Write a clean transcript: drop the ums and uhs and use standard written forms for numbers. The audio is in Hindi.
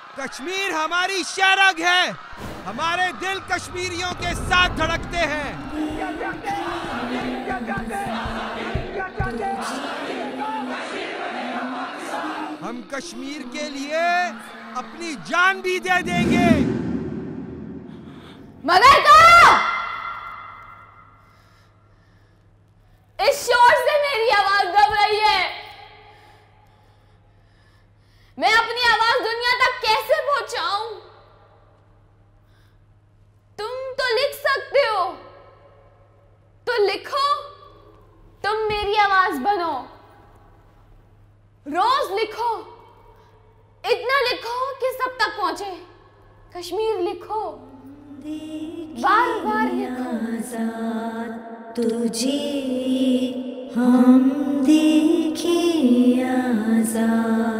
कश्मीर हमारी शरग है, हमारे दिल कश्मीरियों के साथ धड़कते हैं। हम कश्मीर के लिए अपनी जान भी दे देंगे। मगर को इस शोर से मेरी आवाज दब रही है। मैं अपनी आवाज दुनिया तक कैसे पहुंचाऊं? तुम तो लिख सकते हो, तो लिखो। तुम मेरी आवाज बनो, रोज लिखो, इतना लिखो कि सब तक पहुंचे। कश्मीर लिखो, बार बार लिखो। तुझे हम देखे आजाद।